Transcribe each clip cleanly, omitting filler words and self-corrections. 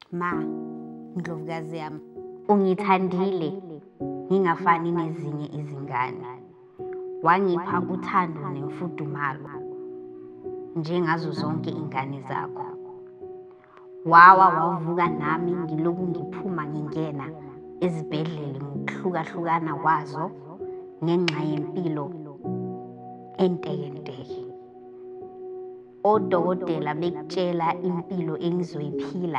Ma, Ndlovukazi yami, ungithandile ngingafani nezinye izingane. Wangipha uthando nemfudumalo njengazo zonke ingane zakho. Wavuka nami ngilokhu ngiphuma ngingena ezibhedlela ngokuhlukahlukana kwazo ngenxa yempilo entekenteke. Odokotela bekutshela impilo engizoyiphila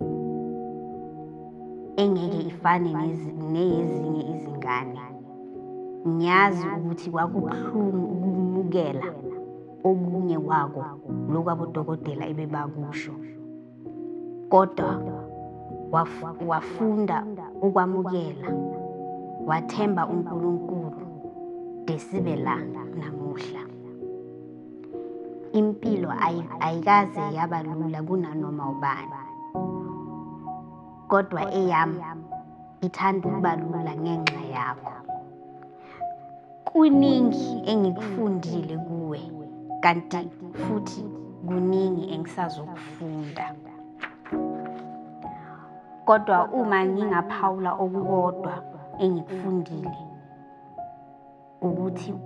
engeke ifane neyezinye izingane. Ngiyazi ukuthi kwakubuhlungu ukumukela okunye kwako lokhu abodokotela ebebakusho. Kodwa wafunda ukwamukela, wathemba uNkulunkulu de sibe la namuhla. Impilo ayikaze yaba lula kunanoma ubani. Kodwa eyami ithanda ukuba lula ngenxa yakho. Kuningi engikufundile kuwe, kanti futhi kuningi engisazokufunda. Kodwa uma ngingaphawula okukodwa engikufundile ukuthi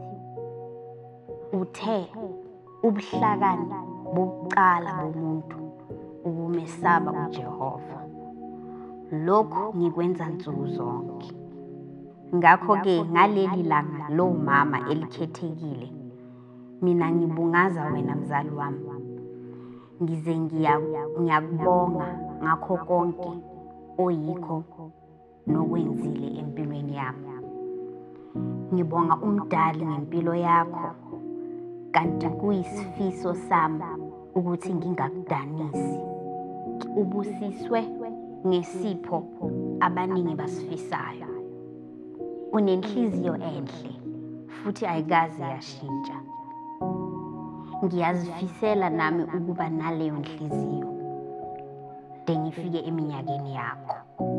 uthe ubuhlakani bokuqala bomuntu ukumesaba uJehova. Lokhu ngikwenza nsuku zonke. Ngakho-ke ngaleli langa lomama elikhethekile, mina ngibungaza wena mzali wami. Ngize ngiyakubonga ngakho konke oyikho nokwenzile empilweni yami. Ngibonga umdali ngempilo yakho, kanti kuyisifiso sami ukuthi ngingakudanisi. Ubusiswe ngesipho abaningi basifisayo. Unenhliziyo enhle futhi ayikaze yashintsha. Ngiyazifisela nami ukuba naleyo nhliziyo de ngifike eminyakeni yakho.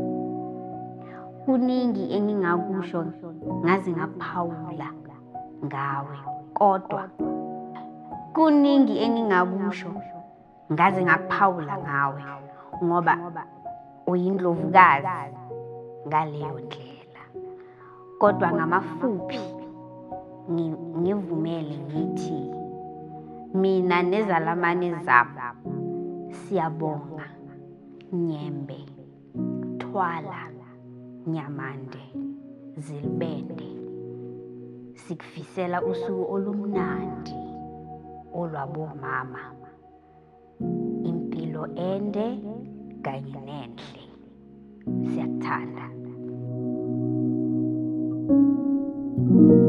Kuningi engingakusho ngaze ngaphawula ngawe, kodwa kuningi engingakusho ngaze ngakuphawula ngawe ngoba uyindlovukazi ngaleyo ndlela. Kodwa ngamafuphi ngivumele ngithi mina nezalamane zami siyabonga Nyembe, Thwala, Nyamande, Zilibende. Sikufisela usuku olumnandi olwabomama, impilo ende kanye nenhle. Siyakuthanda.